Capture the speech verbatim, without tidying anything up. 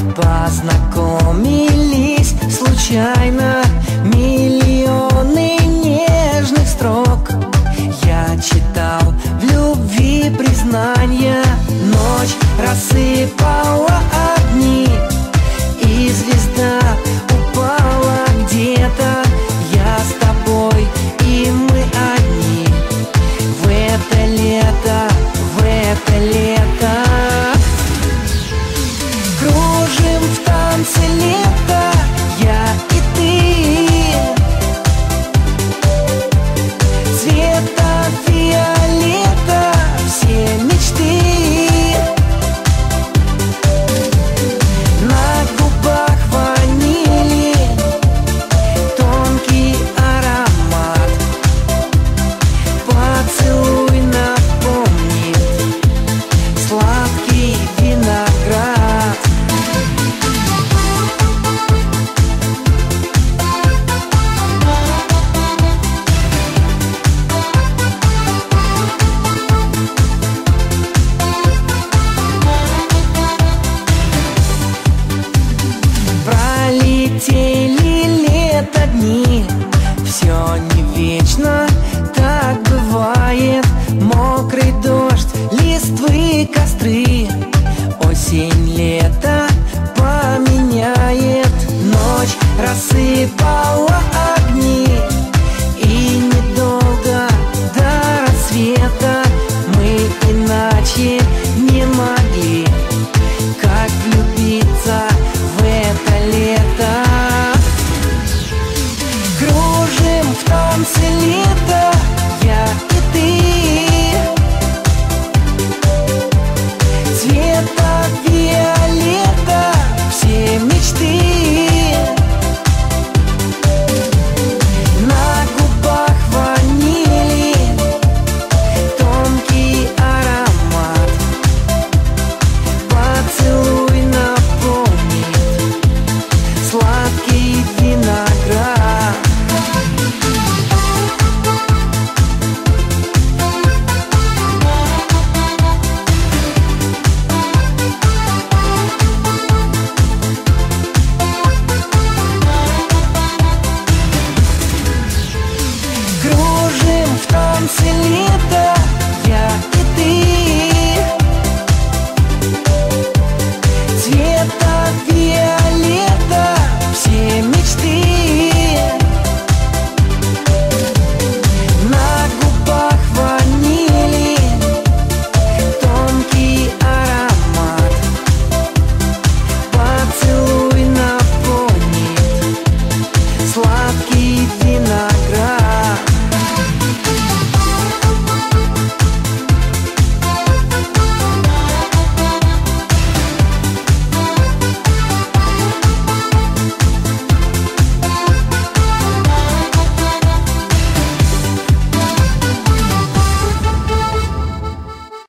Познакомились случайно, миллионы нежных строк я читал в любви признания. Ночь рассыпала огни, и звезда упала где-то. Я с тобой, и мы одни в это лето, в это лето. Кружим в танце лета, я и ты. Цвета фиолета, все мечты. На губах ванили тонкий аромат. Поцелуй напомнит сладкий виноград. Пролетели лето дни, все не вечно, так бывает. Мокрый дождь, листвы, костры, осень, лето поменяет. Ночь рассыпала